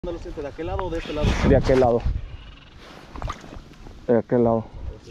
¿Dónde lo sientes? ¿De aquel lado o de este lado? De aquel lado. De aquel lado.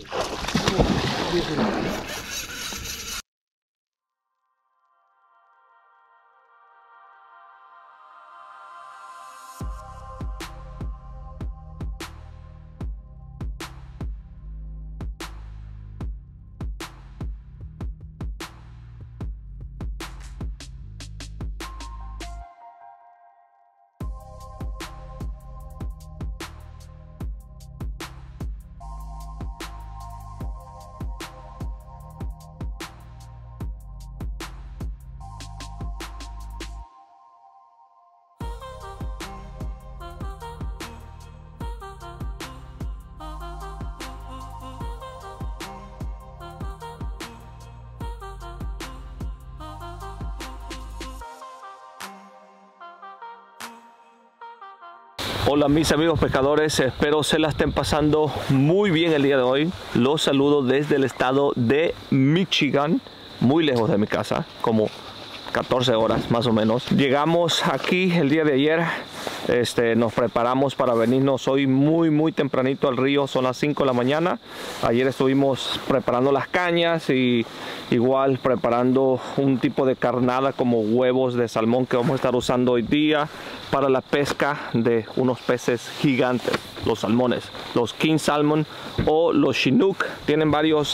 Hola mis amigos pescadores, espero se la estén pasando muy bien el día de hoy. Los saludo desde el estado de Michigan, muy lejos de mi casa, como 14 horas más o menos. Llegamos aquí el día de ayer, nos preparamos para venirnos hoy muy tempranito al río, son las 5 de la mañana. Ayer estuvimos preparando las cañas y igual preparando un tipo de carnada como huevos de salmón que vamos a estar usando hoy día para la pesca de unos peces gigantes, los salmones, los king salmon o los chinook. Tienen varios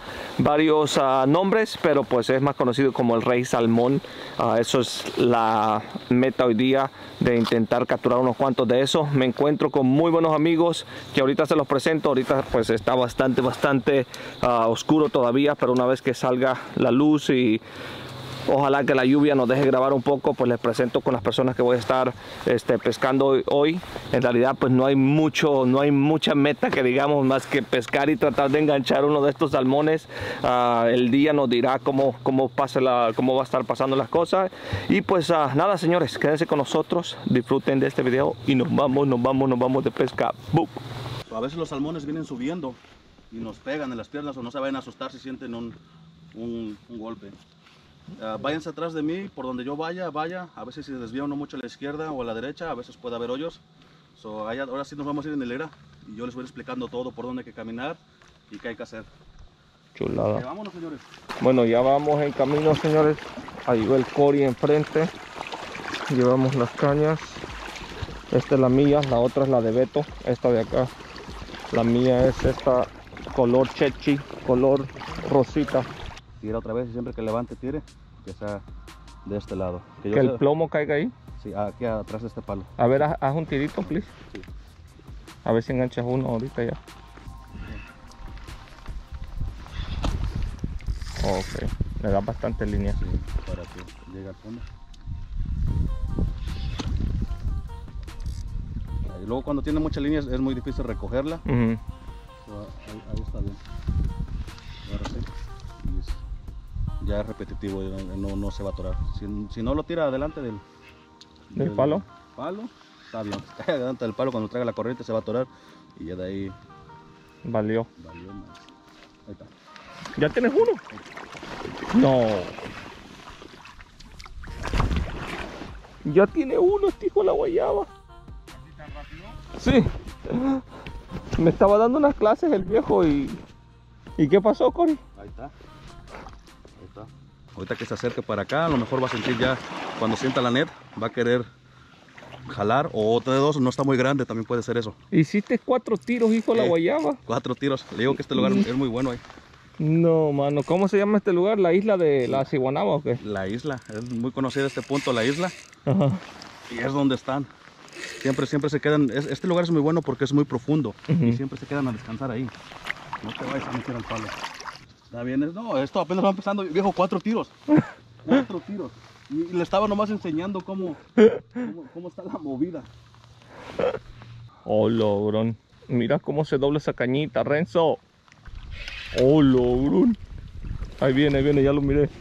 nombres, pero pues es más conocido como el rey salmón. Eso es la meta hoy día, de intentar capturar unos cuantos de esos. Me encuentro con muy buenos amigos que ahorita se los presento. Ahorita pues está bastante oscuro todavía, pero una vez que salga la luz y ojalá que la lluvia nos deje grabar un poco, pues les presento con las personas que voy a estar pescando hoy. En realidad pues no hay mucha meta que digamos más que pescar y tratar de enganchar uno de estos salmones. El día nos dirá cómo va a estar pasando las cosas. Y pues nada señores, quédense con nosotros, disfruten de este video y nos vamos de pesca. ¡Bum! A veces los salmones vienen subiendo y nos pegan en las piernas, o no se vayan a asustar si sienten un golpe. Váyanse atrás de mí, por donde yo vaya. A veces si se desvía uno mucho a la izquierda o a la derecha, a veces puede haber hoyos. Ahora sí nos vamos a ir en hilera y yo les voy explicando todo, por dónde hay que caminar y qué hay que hacer. Chulada. Vámonos señores. Bueno, ya vamos en camino señores. Ahí va el Cory enfrente. Llevamos las cañas. Esta es la mía, la otra es la de Beto. Esta de acá, la mía es esta color chechi, color rosita. Tira otra vez y siempre que levante tire, que sea de este lado. Que el plomo caiga ahí. Sí, aquí atrás de este palo. A ver, haz un tirito, please. Sí. A ver si enganchas uno ahorita ya. Ok, le da bastante línea. Sí, para que llegue al fondo. Y luego cuando tiene mucha línea es muy difícil recogerla. Ahí está bien. Ahora sí. Ya es repetitivo, no se va a atorar. Si no lo tira adelante del palo, está bien. Si cae adelante del palo, cuando traiga la corriente se va a atorar y ya de ahí valió más. Ahí está. ¿Ya tienes uno? No. Ya tiene uno, este hijo de la guayaba. ¿Así tan rápido? Sí. Me estaba dando unas clases el viejo y ¿qué pasó, Cory? Ahí está. Ahorita que se acerque para acá, a lo mejor va a sentir ya, cuando sienta la net, va a querer jalar, o otro de dos, no está muy grande, también puede ser eso. Hiciste 4 tiros, hijo de la guayaba. 4 tiros, le digo que este lugar es muy bueno ahí. No, mano, ¿cómo se llama este lugar? ¿La isla de la Ciguanaba o qué? La isla, es muy conocida este punto, la isla. Ajá. Y es donde están. Siempre se quedan, este lugar es muy bueno porque es muy profundo. Y siempre se quedan a descansar ahí. No te vayas a meter al palo. Está bien, no, esto apenas va empezando, viejo, 4 tiros. 4 tiros. Y le estaba nomás enseñando cómo está la movida. Oh, logrón. Mira cómo se dobla esa cañita, Renzo. Oh, logrón. Ahí viene, ya lo miré.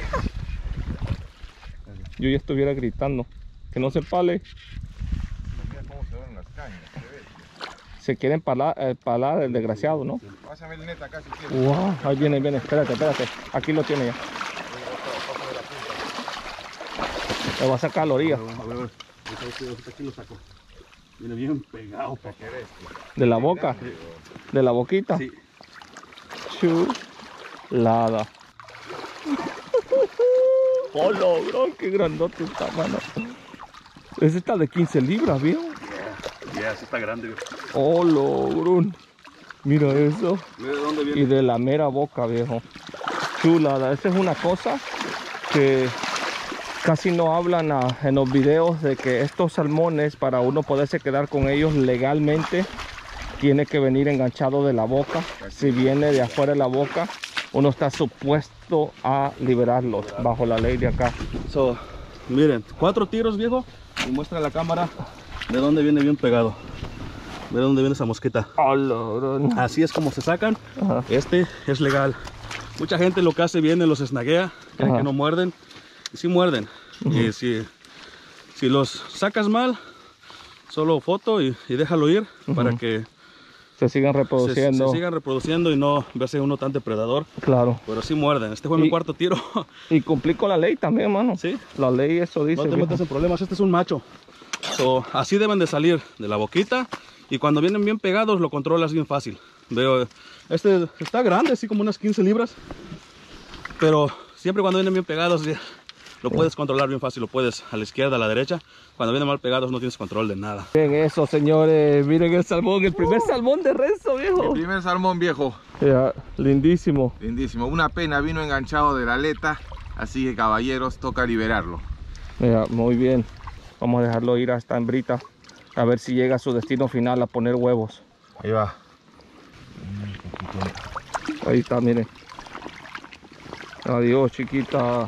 Yo ya estuviera gritando. Que no se pale. Mira cómo se ven las cañas. Se quieren palar el desgraciado, ¿no? Pásame el net acá si quieres. Wow, ahí viene, espérate. Aquí lo tiene ya. Le va a sacar a la orilla. A ver, aquí lo saco. Viene bien pegado, papá. ¿De la boca? ¿De la boquita? Sí. Chulada. Oh, logrón, qué grandote está, mano. Ese está de 15 libras, viejo. Ya, sí está grande, viejo. Oh, logrón. Mira eso. Mira de dónde viene. Y de la mera boca, viejo. Chulada. Esa es una cosa que casi no hablan en los videos, de que estos salmones, para uno poderse quedar con ellos legalmente, tiene que venir enganchado de la boca. Si viene de afuera de la boca, uno está supuesto a liberarlos bajo la ley de acá. So, miren, 4 tiros, viejo. Y muestra a la cámara de dónde viene bien pegado. De dónde viene esa mosquita. Así es como se sacan. Ajá. Este es legal. Mucha gente lo que hace viene, los snaguea, creen que no muerden. Y sí muerden. Y si los sacas mal, solo foto y déjalo ir para que se sigan reproduciendo. se sigan reproduciendo y no verse uno tan depredador. Claro. Pero sí muerden. Este fue mi 4º tiro. Y cumplí con la ley también, hermano. Sí. La ley eso dice. No te metas en problemas. Este es un macho. So, así deben de salir de la boquita. Y cuando vienen bien pegados lo controlas bien fácil. Veo, este está grande, así como unas 15 libras. Pero siempre cuando vienen bien pegados lo puedes controlar bien fácil. Lo puedes a la izquierda, a la derecha. Cuando vienen mal pegados no tienes control de nada. Miren eso, señores. Miren el salmón. El primer salmón de Renzo, viejo. El primer salmón, viejo. Ya, lindísimo. Lindísimo. Una pena, vino enganchado de la aleta. Así que, caballeros, toca liberarlo. Mira, muy bien. Vamos a dejarlo ir a esta hembrita. A ver si llega a su destino final, a poner huevos. Ahí va. Ahí está, miren. Adiós, chiquita.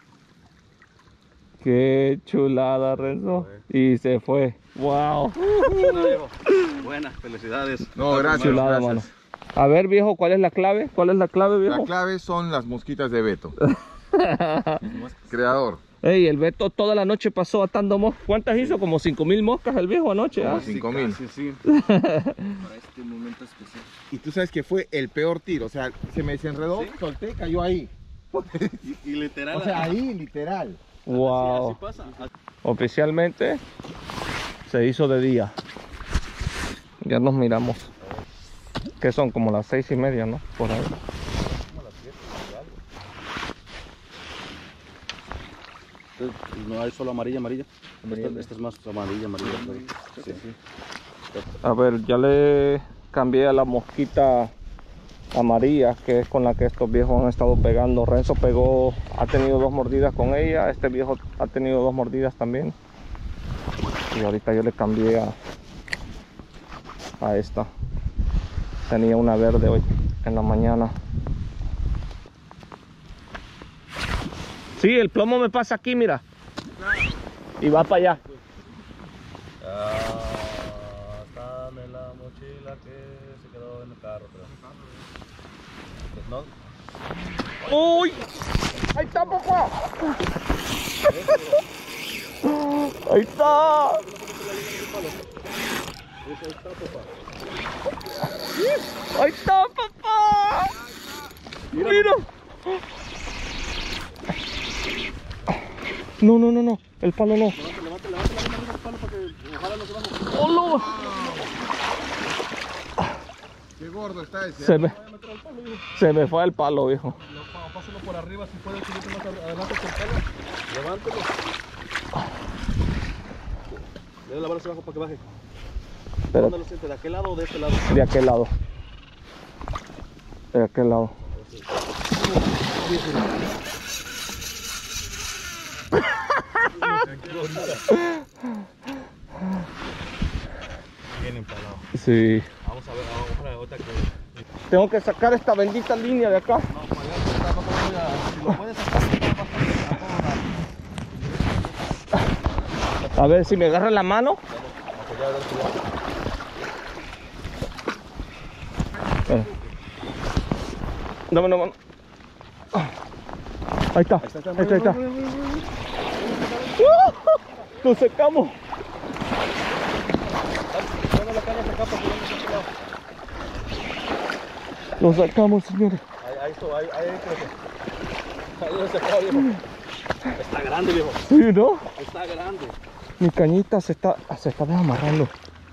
Qué chulada, Renzo. Y se fue. Wow. Buenas, felicidades. No, gracias. Chulada, gracias. mano. A ver, viejo, ¿cuál es la clave? ¿Cuál es la clave, viejo? La clave son las mosquitas de Beto. Creador. Ey, el Beto toda la noche pasó atando moscas. ¿Cuántas hizo? Como 5,000 moscas el viejo anoche. Como ¿Ah? 5,000. Sí, sí. Para este momento especial. Y tú sabes que fue el peor tiro. O sea, se me desenredó, solté, cayó ahí. Y literal. O sea, ahí, literal. Wow. Así pasa. Oficialmente se hizo de día. Ya nos miramos. Que son como las 6:30, ¿no? Por ahí. No hay solo amarilla. Esta es más amarilla. Sí, sí. A ver, ya le cambié a la mosquita amarilla, que es con la que estos viejos han estado pegando. Renzo ha tenido 2 mordidas con ella. Este viejo ha tenido 2 mordidas también. Y ahorita yo le cambié a esta. Tenía una verde hoy en la mañana. Sí, el plomo me pasa aquí, mira. Y va para allá. Dame la mochila que se quedó en el carro. Pues no. ¡Uy! ¡Ahí está, papá! ¡Ahí está! ¡Ahí está, papá! ¡Mira! No, el palo no. Levanta el palo para que ojalá no se baje. ¡Hola! Qué gordo está ese. Se me fue el palo, viejo. Pásalo por arriba si puedes subirte más adelante con el palo. Levántalo. Dale la bala hacia abajo para que baje. Pero ¿Dónde lo sientes? ¿De aquel lado o de este lado? de aquel lado. De aquel lado. Bien empalado. Sí. Vamos a ver, ahorita que... Tengo que sacar esta bendita línea de acá. No, para allá, si lo puedes sacar, A ver si me agarra la mano. Dame una mano. Ahí está. Ahí está. Nos secamos. Lo sacamos, señores. Ahí lo sacaba, viejo. Está grande, viejo. Sí, ¿no? Está grande. Mi cañita se está desamarrando.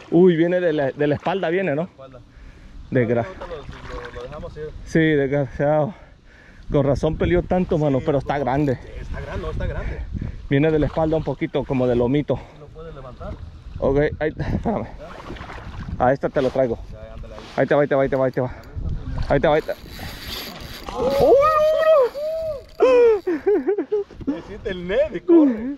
Uy, viene de la espalda, viene, ¿no? Desgraciado. Lo dejamos ir. Sí, desgraciado. Con razón peleó tanto, mano, pero está grande. Está grande, no está grande. Viene de la espalda un poquito, como de lomito. ¿Lo puedes levantar? Ok, ahí, espérame. A esta te lo traigo. Ya, ándale ahí. Ahí te va, ahí te va, ahí te va, ahí te va. Ahí te va, ahí te va. Necesita el nene, corre.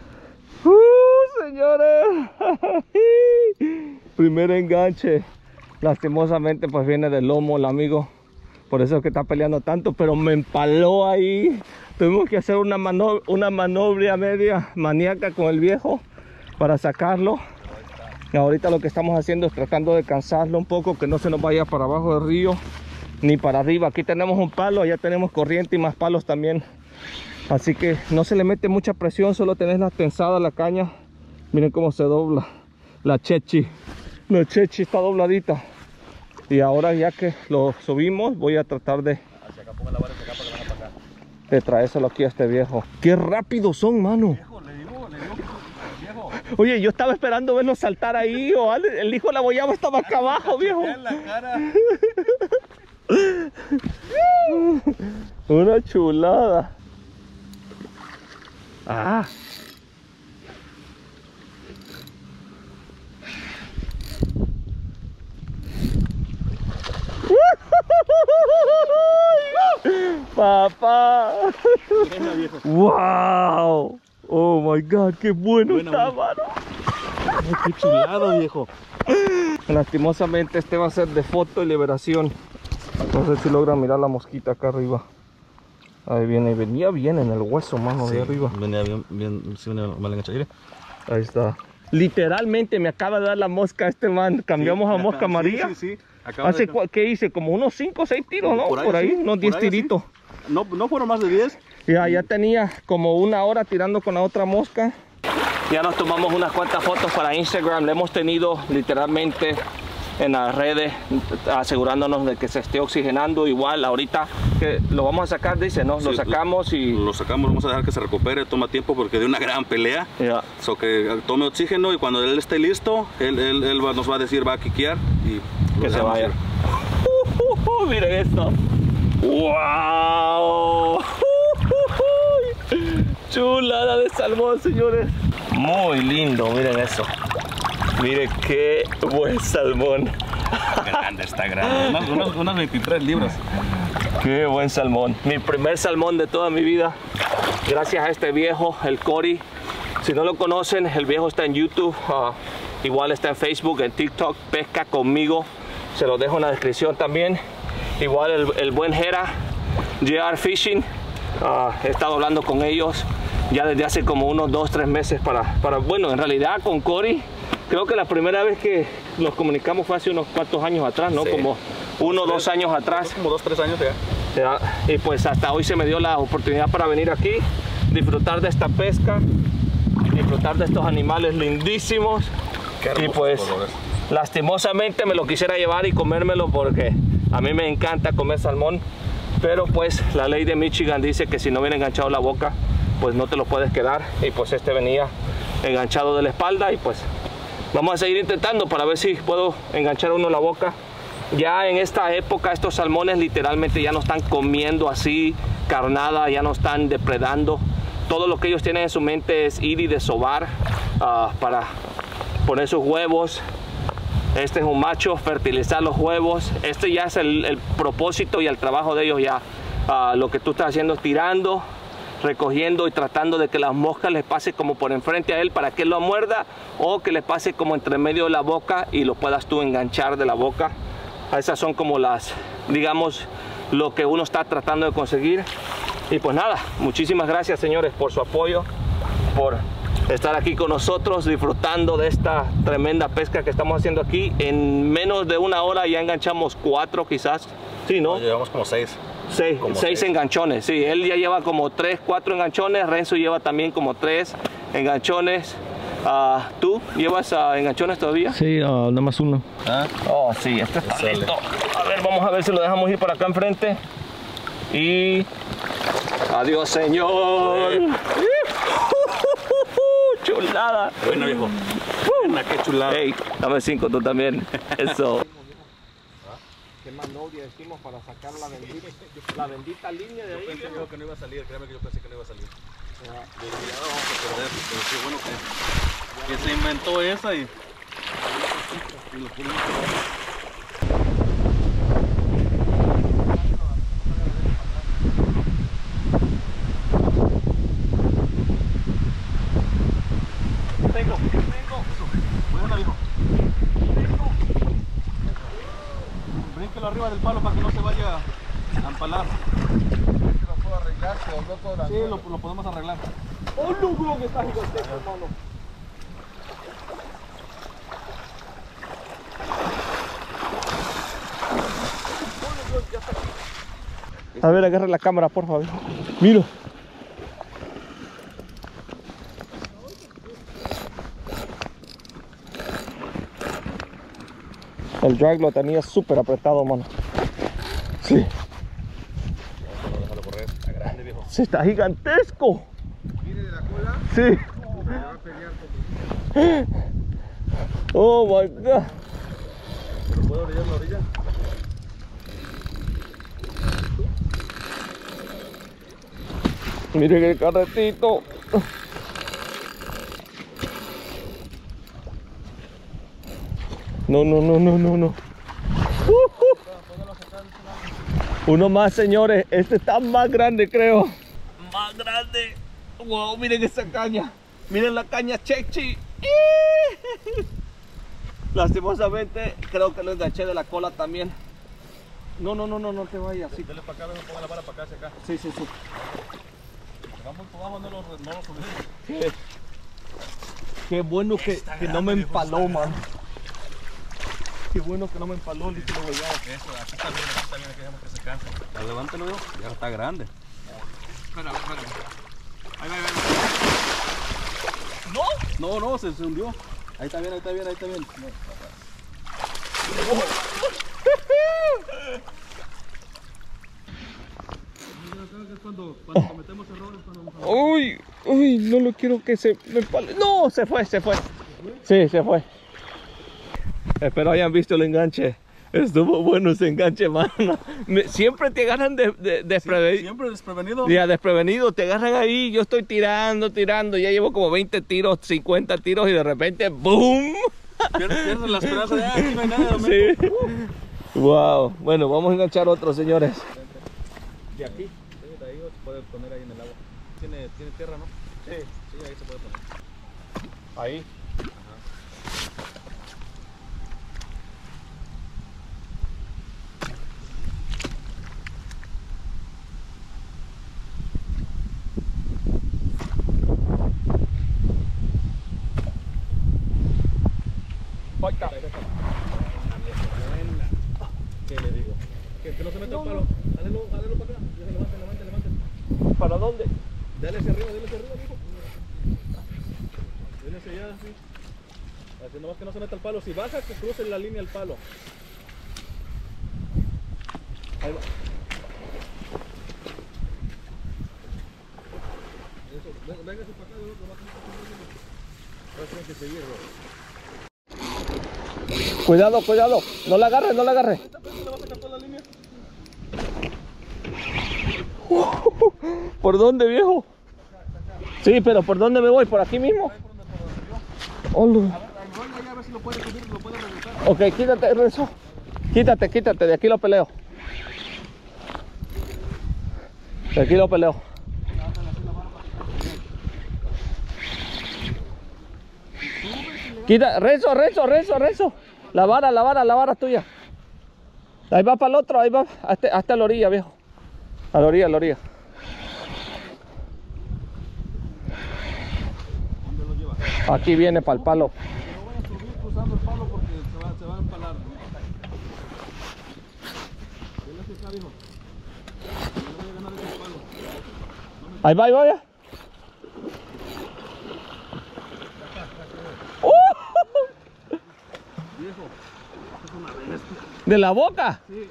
Señores. Primer enganche. Lastimosamente pues viene del lomo el amigo. Por eso es que está peleando tanto, pero me empaló ahí. Tuvimos que hacer una maniobra media maníaca con el viejo para sacarlo. Y ahorita lo que estamos haciendo es tratando de cansarlo un poco, que no se nos vaya para abajo del río ni para arriba. Aquí tenemos un palo, allá tenemos corriente y más palos también. Así que no se le mete mucha presión, solo tenés la tensada la caña. Miren cómo se dobla la chechi. La chechi está dobladita. Y ahora ya que lo subimos, voy a tratar de traérselo aquí a este viejo. ¡Qué rápidos son, mano! Viejo. Oye, yo estaba esperando verlo saltar ahí, o el hijo de la boyaba estaba acá abajo, viejo. En la cara. Una chulada. Ah. Papá. Buena, viejo. Wow. Oh my God, qué bueno Buena, está, buena. mano. Ay, qué chulado, viejo. Lastimosamente este va a ser de foto y liberación. No sé si logran mirar la mosquita acá arriba. Ahí viene, venía bien en el hueso, mano, de arriba. Venía bien, sí, venía mal enganchado. Ahí está. Literalmente me acaba de dar la mosca este man. Cambiamos a mosca María. Sí. Hace, ¿qué hice? Como unos 5 o 6 tiros, ¿no? Por ahí, sí, unos 10 tiritos. Sí. No fueron más de 10. Ya tenía como una hora tirando con la otra mosca. Ya nos tomamos unas cuantas fotos para Instagram. Le hemos tenido literalmente en las redes, asegurándonos de que se esté oxigenando. Igual ahorita que lo vamos a sacar, dice, ¿no? Sí, lo sacamos y... Lo sacamos, vamos a dejar que se recupere, toma tiempo porque de una gran pelea. Ya. So que tome oxígeno y cuando él esté listo, él nos va a decir, va a quiquear y Que se vaya. Miren esto. ¡Wow! Chulada de salmón, señores. Muy lindo, miren eso. Miren qué buen salmón. Grande, está grande. Unas 23 libras. Qué buen salmón. Mi primer salmón de toda mi vida. Gracias a este viejo, el Cory. Si no lo conocen, el viejo está en YouTube. Igual está en Facebook, en TikTok. Pesca conmigo. Se lo dejo en la descripción también. Igual el buen Jera, JR Fishing. He estado hablando con ellos ya desde hace como unos 2-3 meses para, bueno, en realidad con Cory, creo que la primera vez que nos comunicamos fue hace unos cuantos años atrás, ¿no? Sí. Como 1 o 2 años atrás. Como 2-3 años ya. Y pues hasta hoy se me dio la oportunidad para venir aquí, disfrutar de esta pesca, disfrutar de estos animales lindísimos. Y pues colores. Lastimosamente me lo quisiera llevar y comérmelo porque a mí me encanta comer salmón, pero pues la ley de Michigan dice que si no viene enganchado la boca, pues no te lo puedes quedar. Y pues este venía enganchado de la espalda y pues vamos a seguir intentando para ver si puedo enganchar uno la boca. Ya en esta época estos salmones literalmente ya no están comiendo así carnada, ya no están depredando. Todo lo que ellos tienen en su mente es ir y desovar para poner sus huevos. Este es un macho, fertilizar los huevos. Este ya es el propósito y el trabajo de ellos ya. Lo que tú estás haciendo es tirando, recogiendo y tratando de que las moscas les pase como por enfrente a él para que él lo muerda, o que le pase como entre medio de la boca y lo puedas tú enganchar de la boca. Esas son como las, digamos, lo que uno está tratando de conseguir. Y pues nada, muchísimas gracias, señores, por su apoyo, por estar aquí con nosotros disfrutando de esta tremenda pesca que estamos haciendo aquí. En menos de 1 hora ya enganchamos 4 quizás. Sí, ¿no? Llevamos como 6. 6 enganchones, sí. Él ya lleva como 3-4 enganchones. Renzo lleva también como 3 enganchones. ¿Tú llevas enganchones todavía? Sí, nada más 1. Oh, sí, este está lindo. A ver, vamos a ver si lo dejamos ir para acá enfrente. Y... adiós, señor. Chulada. Bueno, viejo. Qué chulada. Hey, dame 5 tú también. Eso. ¿Qué manobria hicimos para sacar la bendita línea de ahí? Yo pensé que no iba a salir, créeme que yo pensé que no iba a salir. Ya vamos a perder, pero qué bueno que se inventó esa y lo pudimos probar. Brínquelo arriba del palo para que no se vaya a empalar. ¿Lo puedo arreglar? ¿Se dobló toda la Sí, lo podemos arreglar. ¡Oh, no, que está gigantesco, hermano! A ver, agarra la cámara, por favor. Mira. El drag lo tenía súper apretado, mano. Sí. Déjalo correr, está grande, viejo. Sí, está gigantesco. ¿Viene de la cola? Sí. Me va a pelear conmigo. Oh my god. ¿Pero puedo orillar la orilla? Miren el carretito. No. Uno más, señores. Este está más grande, creo. Más grande. Wow, miren esa caña. Miren la caña Chechi. Lastimosamente, creo que lo enganché de la cola también. No te vayas. Sí. Dale para acá, ponga la vara para acá, hacia acá. Sí. Vamos, no lo subimos. Qué bueno que no me empaló, man. Qué bueno que no me empaló el líquido huellado. Eso, aquí está bien, aquí dejamos que se canse. Levántalo, viejo. Ya está grande. Espera. Ahí va. No, se hundió. Ahí está bien. Cuando cometemos errores, Uy, no lo quiero que se me empale. No, se fue. Sí, se fue. Espero hayan visto el enganche. Estuvo bueno ese enganche, mano. Siempre te agarran desprevenido. Siempre desprevenido. Ya, desprevenido, te agarran ahí. Yo estoy tirando. Ya llevo como 20 tiros, 50 tiros y de repente ¡boom! Pierdes la esperanza de aquí no hay nada de momento. Sí. Wow. Bueno, vamos a enganchar otro, señores. De aquí. Sí, de ahí se puede poner ahí en el agua. Tiene tierra, ¿no? Sí, ahí se puede poner. Ahí. ¿Qué le digo? Que no se meta el palo. Dálelo para acá. Levante. ¿Para dónde? Dale hacia arriba, hijo. Dale hacia allá, sí. Así nomás que no se meta el palo. Si baja, que cruce la línea el palo. Ahí va. Eso, véngase para acá, lo va a tener que seguir, bro. Cuidado. No la agarre. ¿Le vas a sacar la línea? ¿Por dónde, viejo? Sí, pero ¿por dónde me voy? ¿Por aquí mismo? Oh, A ver a ver si lo puede subir, lo puede regresar. ok, quítate, Renzo. Quítate, de aquí lo peleo. Quita, Renzo. La vara tuya. Ahí va para el otro, ahí va, hasta la orilla, viejo. A la orilla. ¿Dónde lo lleva? Aquí viene para el palo. No vaya a subir cruzando el palo porque se va a empalar. Dile hacia acá, hijo. No voy a ganar ese palo. Ahí va. Viejo, esto es una bestia. ¿De la boca? Sí.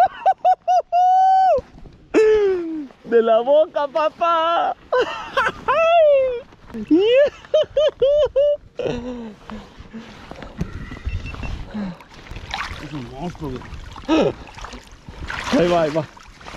¡De la boca, papá! Es un monstruo, viejo. Ahí va, ahí va.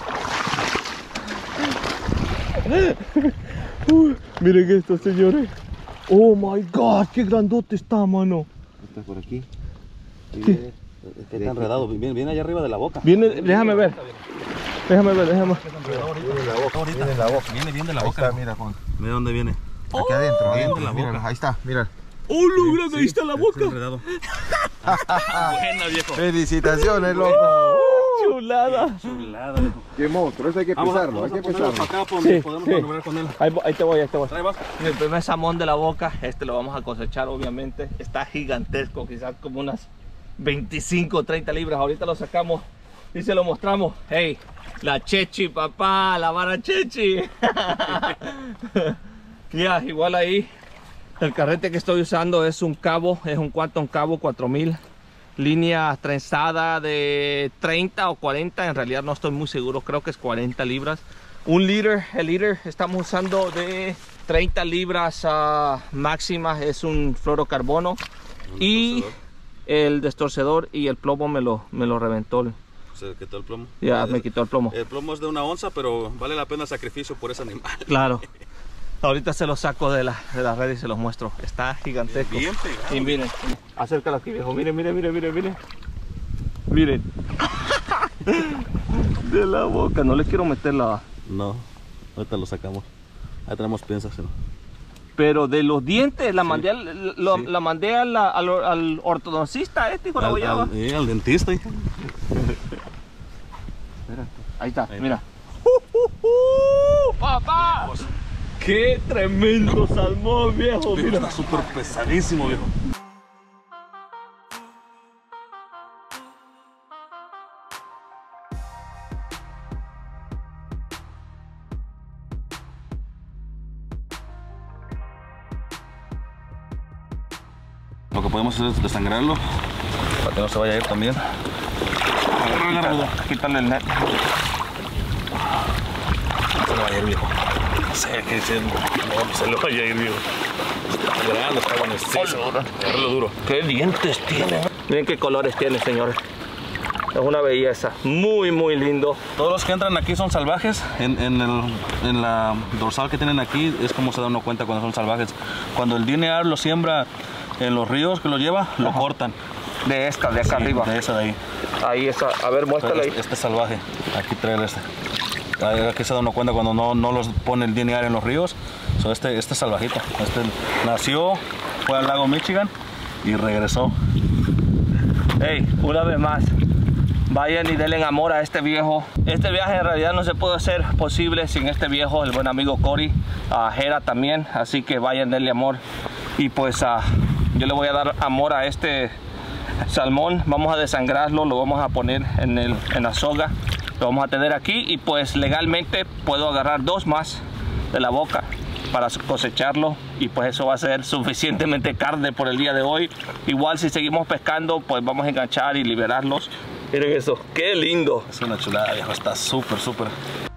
Miren esto, señores. Oh my God, qué grandote está, mano. Está por aquí. ¿Qué? Está enredado, viene allá arriba de la boca. Viene, déjame ver. Déjame ver, déjame. Viene la boca, viene la boca. Viene bien de la Ahí boca. está, mira, Juan. Mira dónde viene. Aquí adentro, Bien adentro. de la Míralo, boca. ahí está, mira. Oh, lo grande, ahí está la Está boca. enredado. Buena, viejo. Felicitaciones, loco. Chulada. Chulada, viejo. Qué monstruo, eso hay que pesarlo, hay que ponerlo pesarlo. para acá, Sí, podemos sí. maniobrar con él. Ahí te voy, ahí te voy. Trae, vas. El primer salmón de la boca, este lo vamos a cosechar obviamente. Está gigantesco, quizás como unas 25 o 30 libras. Ahorita lo sacamos y se lo mostramos. Hey, la chechi, papá, la vara chechi. Ya, igual ahí. El carrete que estoy usando es un cabo, es un Quantum Cabo 4000. Línea trenzada de 30 o 40, en realidad no estoy muy seguro, creo que es 40 libras. Un líder, el líder estamos usando de 30 libras máxima, es un fluorocarbono. Y el destorcedor y el plomo me lo reventó. Se quitó el plomo. Ya me quitó el plomo. El plomo es de 1 onza, pero vale la pena el sacrificio por ese animal. Claro. Ahorita se los saco de la red y se los muestro. Está gigantesco. Bien pegado. Y miren, acércalo aquí, viejo. Miren, miren, miren, miren, miren. Miren. De la boca. No le quiero meter la... No, ahorita lo sacamos. Ahí tenemos piezas, ¿no? Pero de los dientes la mandé, la mandé al ortodoncista hijo de la guayaba. Al dentista. Ahí está, Ahí mira. ¡Papá! ¡Qué tremendo salmón, viejo! Pero Mira. está súper pesadísimo, viejo. Lo que podemos hacer es desangrarlo para que no se vaya a ir también. Quítale el net. Se le vaya a ir, viejo. No sé qué decir. No, se le vaya a ir, viejo. Está grande, está buenísimo. Agarrarlo duro. ¡Qué dientes tiene! Miren qué colores tiene, señores. Es una belleza. Muy, muy lindo. Todos los que entran aquí son salvajes. En la dorsal que tienen aquí es como se da uno cuenta cuando son salvajes. Cuando el DNA lo siembra en los ríos que lo lleva, lo cortan. De esta, de acá Sí, arriba. de esa de ahí. Ahí esa. A ver, muéstrale ahí. Este es salvaje. Aquí trae este. Aquí se da uno cuenta cuando no los pone el DNA en los ríos. So, este es salvajito. Este nació, fue al lago Michigan y regresó. Hey, una vez más, vayan y denle amor a este viejo. Este viaje en realidad no se puede hacer posible sin este viejo, el buen amigo Cory, Jera también, así que vayan, denle amor. Y pues yo le voy a dar amor a este salmón. Vamos a desangrarlo, lo vamos a poner en la soga, lo vamos a tener aquí y pues legalmente puedo agarrar 2 más de la boca para cosecharlo y pues eso va a ser suficientemente carne por el día de hoy. Igual si seguimos pescando pues vamos a enganchar y liberarlos. Miren eso, qué lindo. Es una chulada, viejo. Está súper, súper.